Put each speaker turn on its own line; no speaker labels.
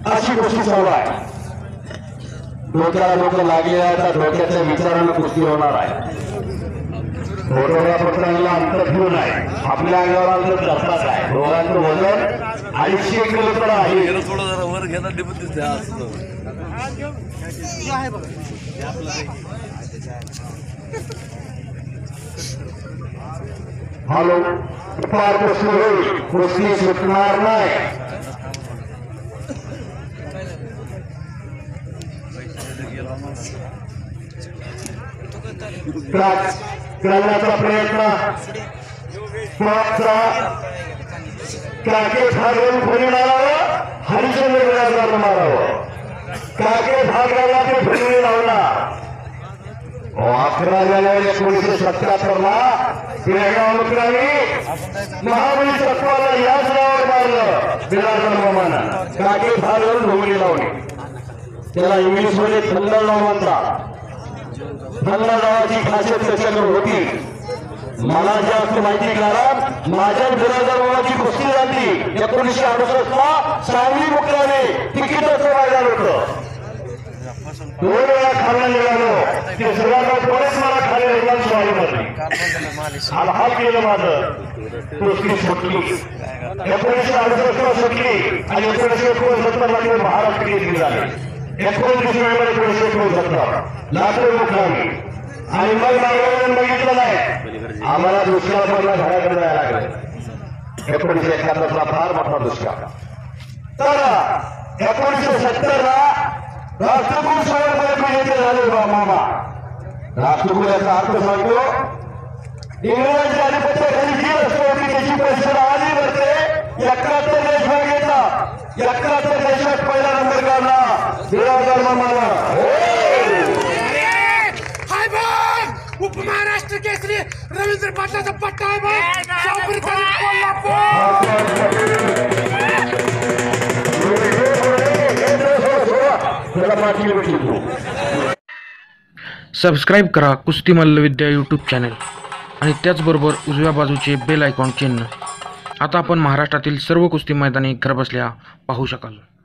अशी गोष्टी चालू आहे। डोक्याला डोकं लागले आहे तर डोक्याच्या विचारानं कुस्ती होणार आहे। मोठ्या पत्रांना अंतर घेऊन आहे, आपल्या अंगावर अंतर जातात आहे। दोघांचं वजन 250 किलो तर आहे।
थोडं जरा वर घेणार दिसते असतं
हॅलो फार कुस्ती होईल, कुस्ती सुटणार नाही। करण्याचा प्रयत्न काके भागवून खोली मारावं, हरिचंद्र बिराजदार मारावं। काके भागाला ते भरणी लावला। 11 जानेवारी 1977 ला बेळगाव मुक्रामी महाबळी तत्वाला याच नावावर मारलं बिराजदार मामानं। काके भागवून भोंगली लावली, त्याला इंग्लिश मध्ये थंडर नाव म्हणतात। थंडर नावाची खासियत त्याच्याकडे होती। मला जास्त माहिती कारण माझ्या बिराजदार मामाची कुस्ती झाली 1968 ला सांगली मुक्रामी तिकीटाचं मैदान होतं। 2 वेळा खाल्ला निघालो, तिसऱ्या कोणीच मला खाली निघाल स्वामीमध्ये हाल केलं माझं। कुस्ती सुटली 1968 ला सुटली आणि 1969 ला महाराष्ट्र केसरी झाले। 19 नोव्हेंबर 1969 लातूर मुक्रामी आणि मग मागवून बघितलं नाही, आम्हाला दुष्काळ पडला, घराकडे जायला लागलं। 1971 ला फार मोठा दुष्काळ। तर 1970 ला राष्ट्रकुल संवर्धन झाले मामा। राष्ट्रकुल याचा अर्थ सांगतो, इंग्रजांच्या आधिपत्याखाली जी रस्ते होती त्याची परिषद आधी भरते। 71 देश भाग घेतला, 71 देशात पहिला नंबर काढला बिराजदार मामाला।
उपमहाराष्ट्र केसरी रवींद्र पाटलाचा पट्टा आहे
सबस्क्राईब करा कुस्ती मल्लविद्या यूट्यूब चॅनल आणि त्याचबरोबर उजव्या बाजूचे बेल आयकॉन चिन्ह। आता आपण महाराष्ट्रातील सर्व कुस्ती मैदाने घरबसल्या पाहू शकाल।